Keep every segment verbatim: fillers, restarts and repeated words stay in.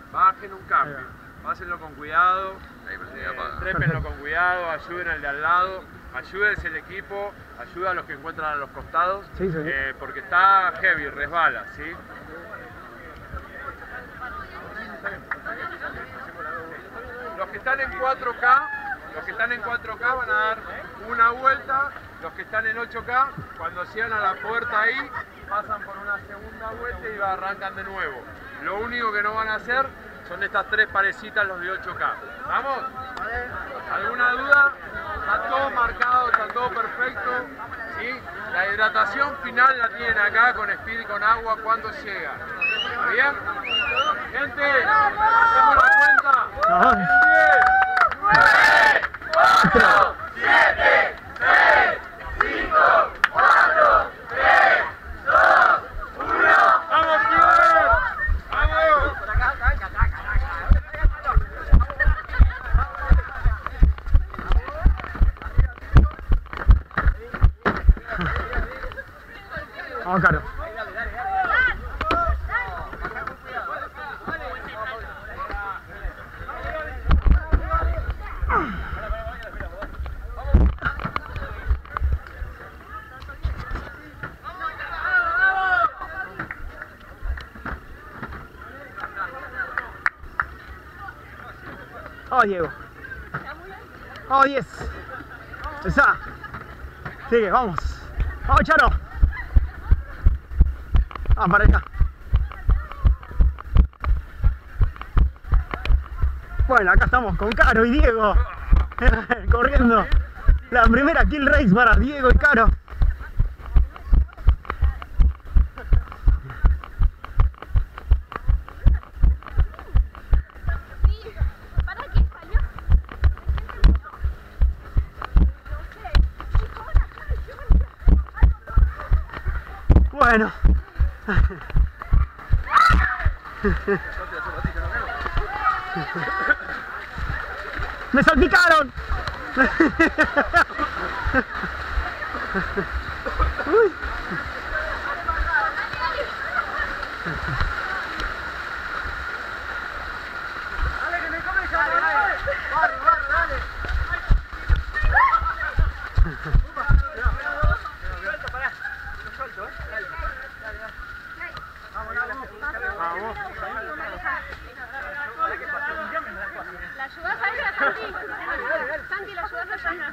bajen un cambio, pásenlo con cuidado, Ahí, pero se eh, apaga. trépenlo con cuidado, ayuden al de al lado, ayúdense el equipo, ayuda a los que encuentran a los costados, Sí, sí. eh, porque está heavy, resbala, ¿sí? Los que están en cuatro K, los que están en cuatro K van a dar una vuelta, los que están en ocho K, cuando llegan a la puerta ahí, pasan por una segunda vuelta y arrancan de nuevo. Lo único que no van a hacer son estas tres parecitas, los de ocho K. ¿Vamos? ¿Alguna duda? Está todo marcado, está todo perfecto. ¿Sí? La hidratación final la tienen acá con speed y con agua cuando llega. ¿Está bien? Gente, hacemos la cuenta. Ajá. diez, nueve, ocho, siete, seis, cinco, cuatro, tres, dos, uno. ¡Vamos, Pierre! ¡Vamos! Vamos, Caro. Oh, Diego. Oh, yes. Esa. Sigue, vamos. Vamos, Charo. Vamos para allá. Bueno, acá estamos con Caro y Diego. Corriendo. La primera kill race para Diego y Caro. Bueno. ¡Me salpicaron! Uy. Dale, que me come, dale, dale. Barre, barre, dale. Suelto, pará. Lo suelto, eh. Dale, dale, dale. Vamos, vamos. Vamos. ¿La ayudás a ella, Santi? Santi, ¿la ayudás a ella?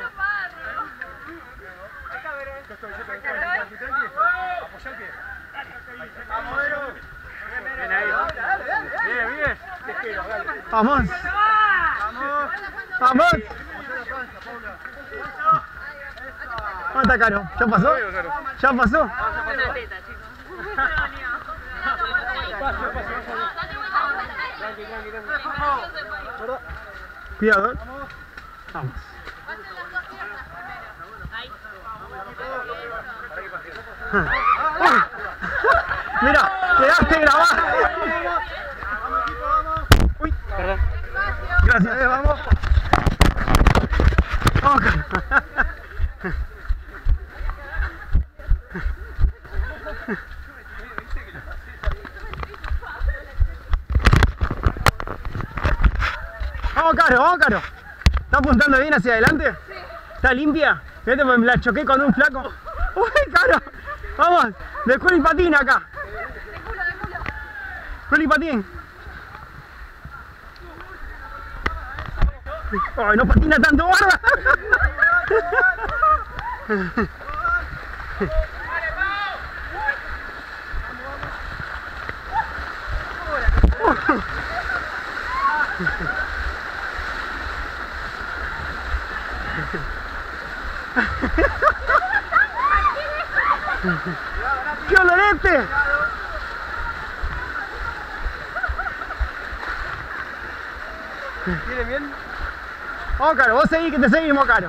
Apoyá el pie. Vamos, bien ahí. Bien, bien. Vamos. Vamos. ¿Dónde está Caro? ¿Ya pasó? ¿Ya pasó? Cuidado, ¿eh? Vamos. ¡Ah! Mira, quedaste grabado. Uy, perdón. Gracias, eh, vamos. Vamos, Caro. Vamos, Caro, vamos, Caro. ¿Está apuntando bien hacia adelante? Sí. ¿Está limpia? Fíjate, me la choqué con un flaco. ¡Uy, Caro! Vamos, de culo y patín acá. De culo, de culo. Culo y patín. ¡Ay, no patina tanto, guarda! ¡Qué olorete! ¿Viene bien? Vamos, Caro, vos seguís que te seguimos, Caro.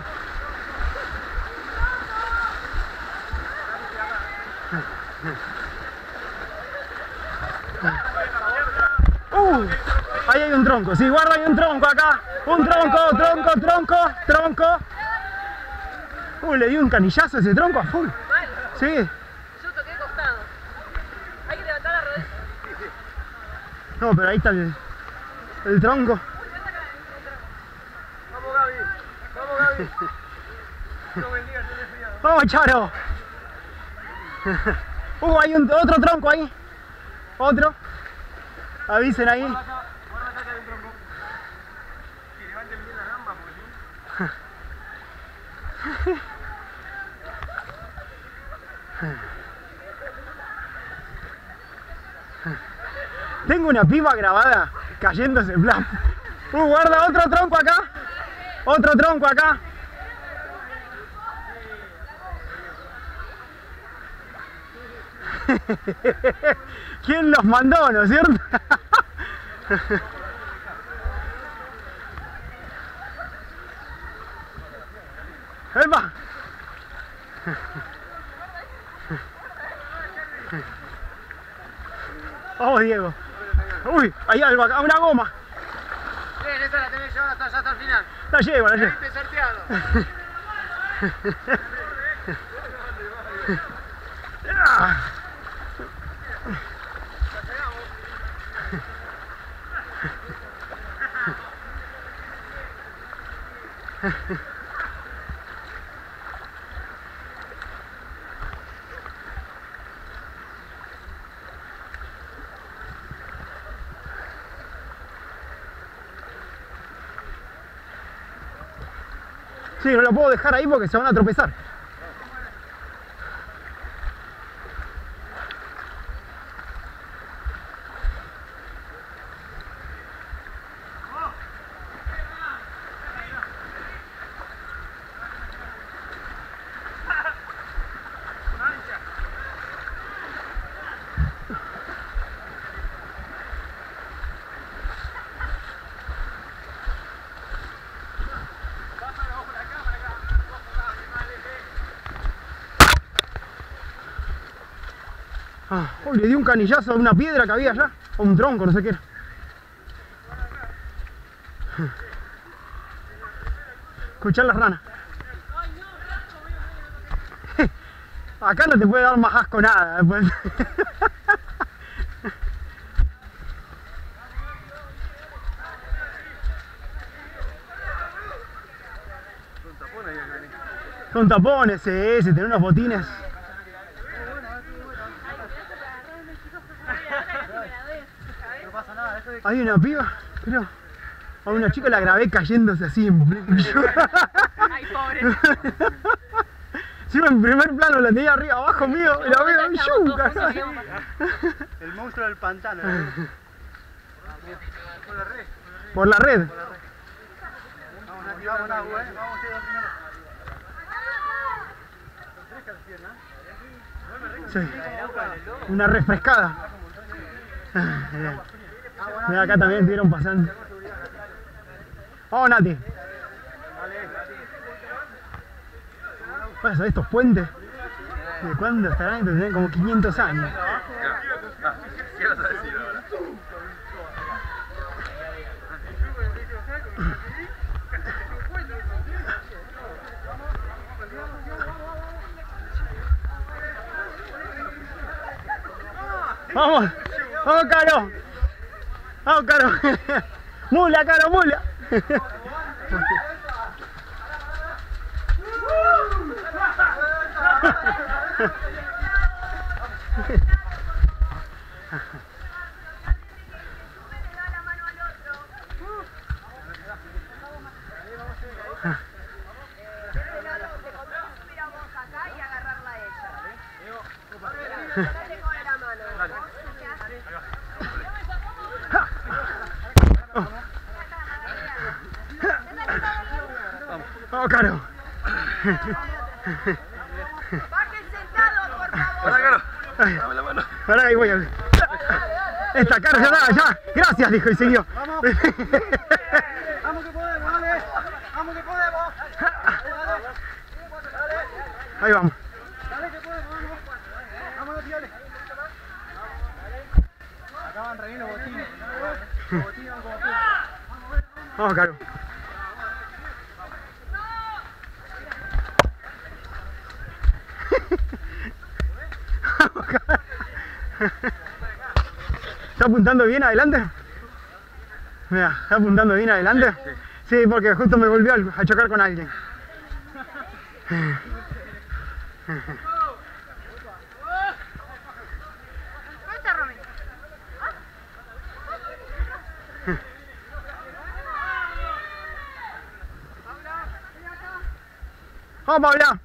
Uh, ahí hay un tronco, sí, guarda, hay un tronco acá. Un tronco, tronco, tronco, tronco. Uh, le di un canillazo a ese tronco a full. Sí. Yo toqué costado. Hay que levantar la rodilla. No, pero ahí está el, el tronco. Vamos, Gaby. Vamos, Gaby. No bendiga, tenés cuidado. ¡Vamos, Charo! Uh, hay un, otro tronco ahí. Otro. Avisen ahí. Guarda acá, guarda acá que hay un tronco. Que levanten bien las gambas, porque Tengo una piba grabada cayéndose en plan. Uh, guarda otro tronco acá. Otro tronco acá. ¿Quién los mandó, no es cierto? ¡Epa! Vamos, Diego. Uy, hay algo acá, una goma. Bien, esa la tenés llevada hasta allá hasta el final. La llevo, la llevo. Viste sorteado. Ah. Sí, no lo puedo dejar ahí porque se van a tropezar. Ah, uy, le di un canillazo a una piedra que había allá, o un tronco, no sé qué era. Escuchar las ranas. Acá no te puede dar más asco nada después. Con tapón ahí acá. Con tapones, sí, sí, tener unos botines. No pasa nada, eso de Hay una piba, creo. A una chica la grabé cayéndose así en pleno. Ay, pobre. Sí, en primer plano la tenía arriba abajo mío y la veo y yuca. el monstruo del pantano. ¿no? Por la red. Por la red. Vamos, Nati, vamos, Nati, eh. Vamos, ustedes primero. Refresca las piernas. Sí. Una refrescada. Mira, acá también estuvieron pasando. Vamos, Nati. Pasa, estos puentes, ¿de cuándo estarán? Tendrán como quinientos años. ¿Qué vas a decir ahora? Vamos, vamos, Caro. Vamos, Caro. Mula, Caro, mula. Vamos, Caro. Bajen sentado, por favor. Hola, Caro. Ay, Dame la mano. pará, ahí voy a ver. Esta Caro ya está, ya. Gracias, dijo y siguió. Vamos. Vamos que podemos, dale. Vamos que podemos. Dale. Ahí vamos. Dale que podemos, vamos. Vamos, Nati, dale. Acá van rellenos botines. Los botines van como piedras. Vamos, Caro. Vamos, Caro. ¿Está apuntando bien adelante? Mira, ¿está apuntando bien adelante? Sí, porque justo me volvió a chocar con alguien. ¡Vamos, Paula!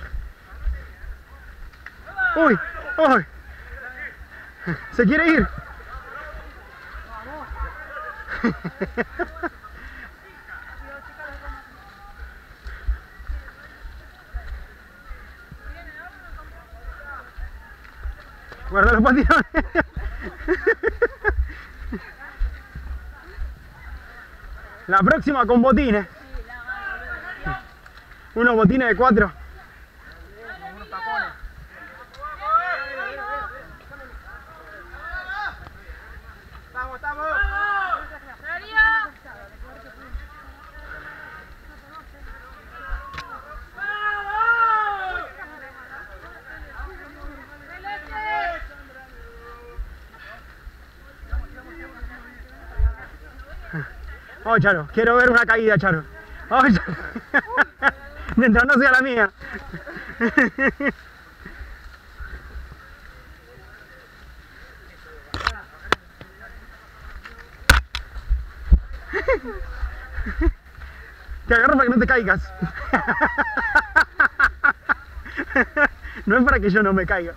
¡Uy! ¡Uy! ¿Se quiere ir? Guarda los patines. La próxima con botines. Unos botines de cuatro. Estamos, estamos. Vamos, Charo, quiero ver una caída, Charo. Vamos, Charo. Mientras no sea la mía. Te agarro para que no te caigas. No es para que yo no me caiga.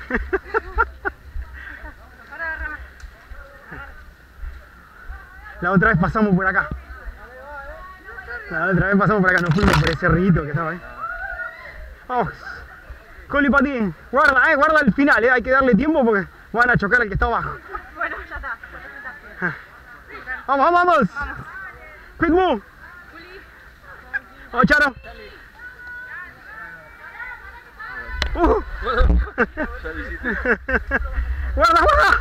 La otra vez pasamos por acá. La otra vez pasamos por acá, nos fuimos por ese rito que estaba ahí. Vamos. Coli patín. Guarda, eh, guarda el final, eh. Hay que darle tiempo porque van a chocar al que está abajo. Bueno, ya está. Vamos, vamos, vamos. Quick move. Vamos, Charo. Uh. Guarda, guarda.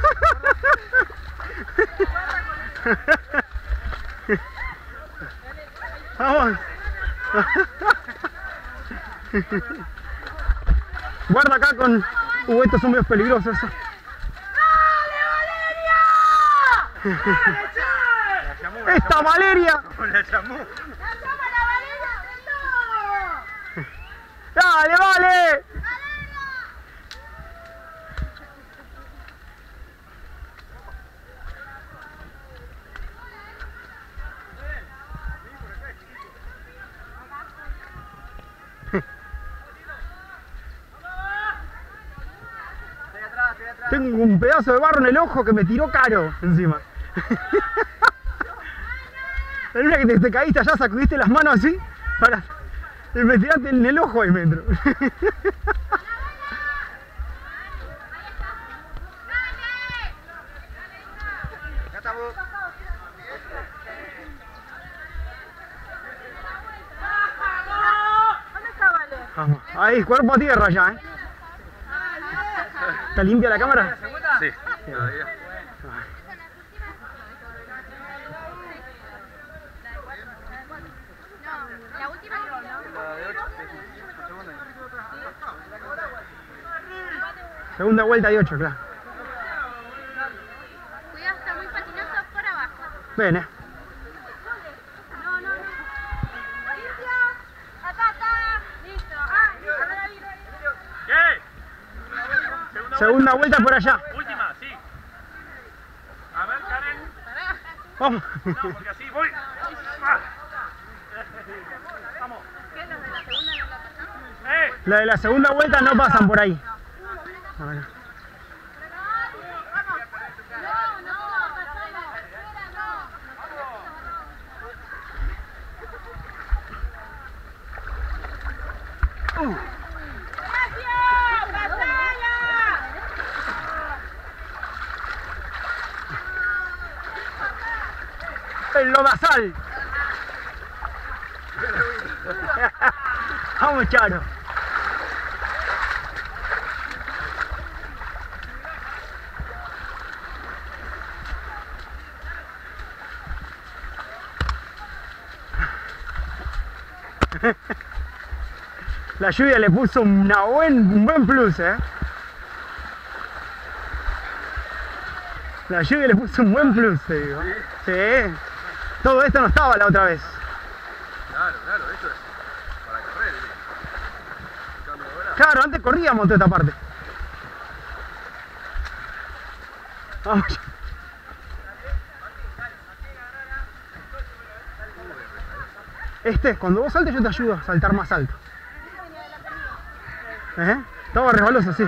Vamos. Guarda acá con... Uh, estos son medios peligrosos. ¡Dale, Valeria! ¡Esta Valeria! La llamó. ¡Dale, vale! Tengo un pedazo de barro en el ojo que me tiró caro encima. En una que te, te caíste allá, sacudiste las manos así para... y me tiraste en el ojo ahí me entró. Ya estamos. ¿Dónde está Vale? Vamos. Ahí, cuerpo a tierra ya, ¿eh? ¿Está limpia la cámara? Sí, todavía. No, la última no. La de ocho. Segunda. Segunda vuelta y ocho, claro. Cuidado, está muy patinoso por abajo. Ven, eh. No, no, no. Limpia. Acá está. Listo. Ah, listo. ¿Qué? Segunda vuelta por allá. Última, sí. A ver, Karen. Vamos. No, porque así voy. Ah. Vamos. ¿Qué? ¿Los de la segunda no la pasamos? ¡Eh! La de la segunda vuelta no pasan por ahí. A ver. No, no, pasamos. Espera, no. Uh. ¡Gracias! ¡Pasala! El lodazal. Vamos, Charo. La lluvia le puso una buen, un buen plus, eh. La lluvia le puso un buen plus, te digo. Sí. Todo esto no estaba la otra vez. Claro, claro, esto es para correr. ¿Sí? Cambio de hora. Claro, antes corríamos toda esta parte. Vamos. Este, cuando vos saltes yo te ayudo a saltar más alto. ¿Eh? Estaba resbaloso, sí.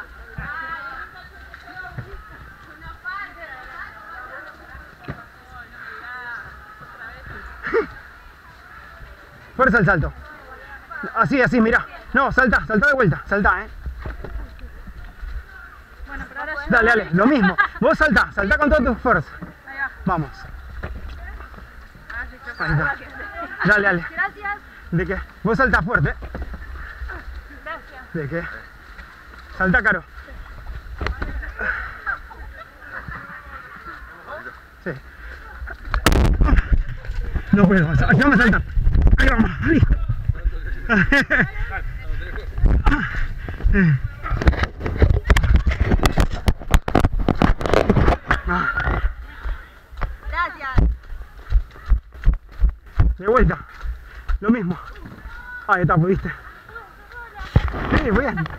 Fuerza el salto. Así, así, mirá. No, salta, salta de vuelta, salta, eh. Bueno, pero ahora ya. Dale, dale, lo mismo. Vos saltá, saltá con toda tu fuerza. Ahí va. Vamos. Ah, sí, yo Ahí está. creo. Dale, dale. Gracias. ¿De qué? Vos saltá fuerte. Gracias. ¿De qué? Saltá, Caro. Sí. No puedo, ayúdame a saltar. Ahí vamos, listo. Gracias. De vuelta. Lo mismo. Ahí está, pudiste. Sí, muy bien.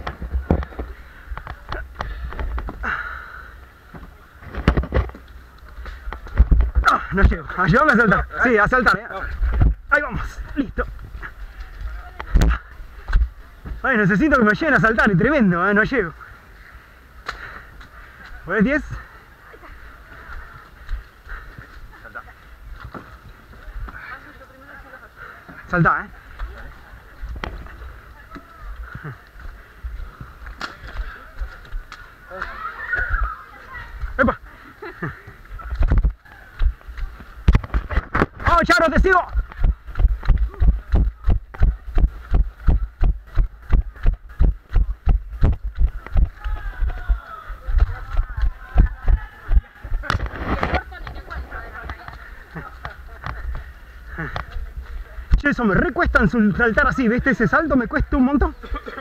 Ah, no llego. Ayúdame a saltar. Sí, a saltar. ¿Eh? Ahí vamos. Listo. Ay, necesito que me lleguen a saltar. Es tremendo, ¿eh? No llego. ¿Podés diez? Saltá, ¿eh? ¡Epa! ¡Vamos, Charo, te sigo! Che, eso me recuesta en saltar así, ¿viste? Ese salto me cuesta un montón.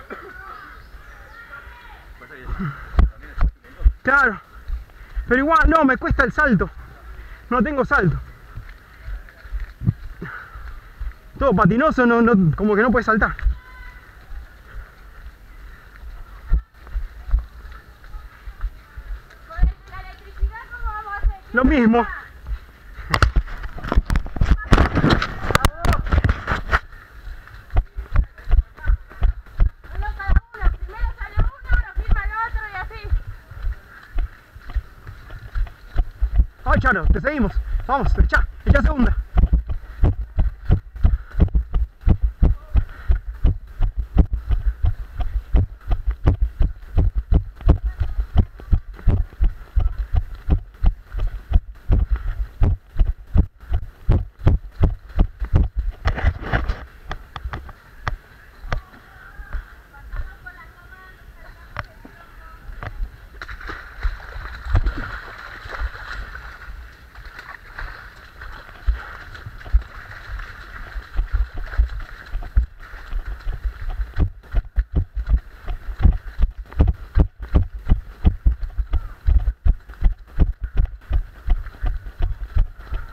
Claro. Pero igual, no, me cuesta el salto. No tengo salto. Todo patinoso, no, no, como que no puedes saltar. ¿La electricidad cómo vamos a hacer? Lo mismo. Uno cada uno. Primero sale uno, lo firma el otro y así. Ay, Charo, te seguimos. Vamos, echa, echa segunda.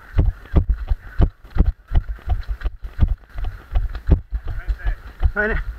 Vale.